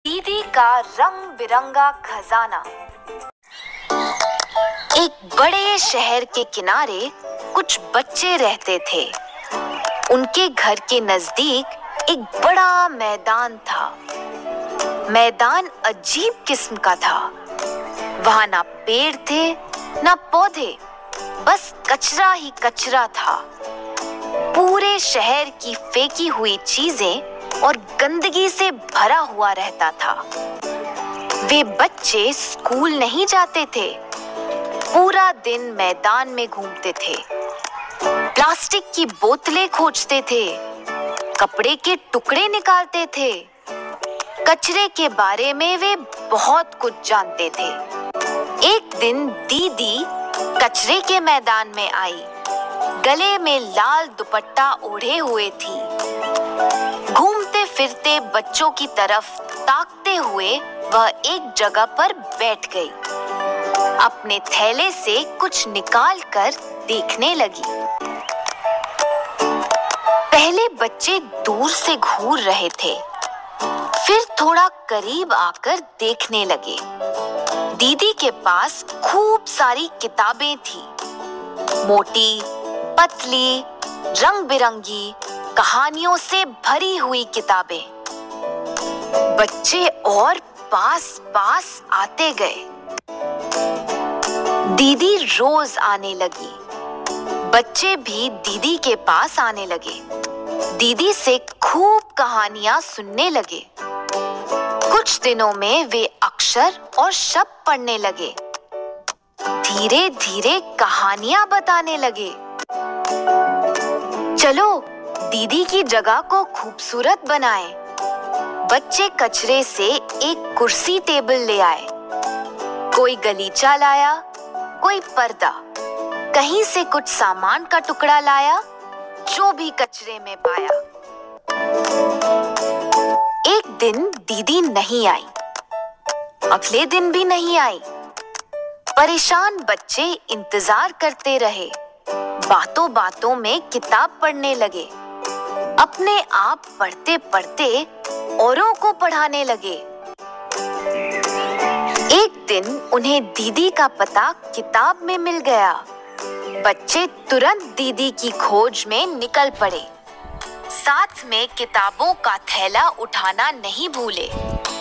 दीदी का रंग बिरंगा खजाना। एक बड़े शहर के किनारे कुछ बच्चे रहते थे। उनके घर के नजदीक एक बड़ा मैदान था। मैदान अजीब किस्म का था। वहां ना पेड़ थे ना पौधे, बस कचरा ही कचरा था। पूरे शहर की फेंकी हुई चीजें और गंदगी से भरा हुआ रहता था। वे बच्चे स्कूल नहीं जाते थे, पूरा दिन मैदान में घूमते थे। प्लास्टिक की बोतलें खोजते थे, कपड़े के टुकड़े निकालते थे। कचरे के बारे में वे बहुत कुछ जानते थे। एक दिन दीदी कचरे के मैदान में आई। गले में लाल दुपट्टा ओढ़े हुए थी। घूमते फिरते बच्चों की तरफ ताकते हुए वह एक जगह पर बैठ गई। अपने थैले से कुछ निकाल कर देखने लगी। पहले बच्चे दूर से घूर रहे थे, फिर थोड़ा करीब आकर देखने लगे। दीदी के पास खूब सारी किताबें थी, मोटी, पतली, रंग बिरंगी, कहानियों से भरी हुई किताबें। बच्चे और पास पास आते गए। दीदी रोज आने लगी। बच्चे भी दीदी के पास आने लगे। दीदी से खूब कहानियां सुनने लगे। कुछ दिनों में वे अक्षर और शब्द पढ़ने लगे। धीरे धीरे कहानियां बताने लगे। चलो दीदी की जगह को खूबसूरत बनाएं। बच्चे कचरे से एक कुर्सी टेबल ले आए। कोई गलीचा लाया, कोई पर्दा, कहीं से कुछ सामान का टुकड़ा लाया, जो भी कचरे में पाया। एक दिन दीदी नहीं आई, अगले दिन भी नहीं आई। परेशान बच्चे इंतजार करते रहे। बातों बातों में किताब पढ़ने लगे। अपने आप पढ़ते पढ़ते औरों को पढ़ाने लगे। एक दिन उन्हें दीदी का पता किताब में मिल गया। बच्चे तुरंत दीदी की खोज में निकल पड़े। साथ में किताबों का थैला उठाना नहीं भूले।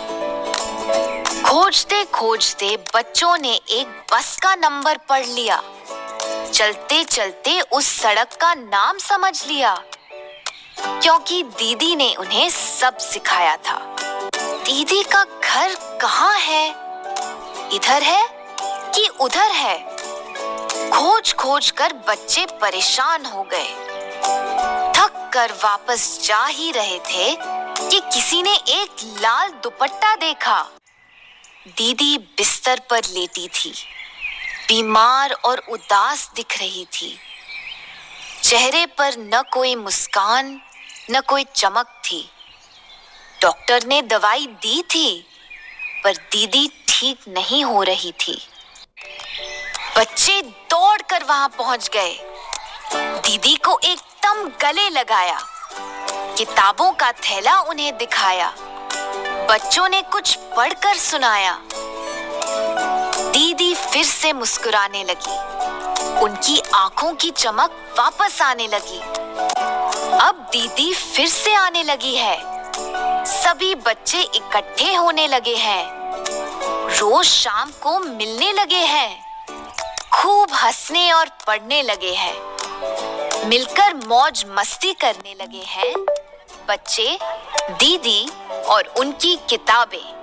खोजते खोजते बच्चों ने एक बस का नंबर पढ़ लिया। चलते चलते उस सड़क का नाम समझ लिया, क्योंकि दीदी ने उन्हें सब सिखाया था। दीदी का घर कहाँ है? इधर है कि उधर है? खोज खोज कर बच्चे परेशान हो गए। थक कर वापस जा ही रहे थे कि किसी ने एक लाल दुपट्टा देखा। दीदी बिस्तर पर लेटी थी, बीमार और उदास दिख रही थी। चेहरे पर न कोई मुस्कान न कोई चमक थी। डॉक्टर ने दवाई दी थी, पर दीदी ठीक नहीं हो रही थी। बच्चे दौड़कर वहां पहुंच गए। दीदी को एकदम गले लगाया। किताबों का थैला उन्हें दिखाया। बच्चों ने कुछ पढ़कर सुनाया। दीदी फिर से मुस्कुराने लगी। उनकी आंखों की चमक वापस आने लगी। अब दीदी फिर से आने लगी है। सभी बच्चे इकट्ठे होने लगे हैं। रोज शाम को मिलने लगे हैं। खूब हंसने और पढ़ने लगे हैं। मिलकर मौज मस्ती करने लगे हैं। बच्चे, दीदी और उनकी किताबें।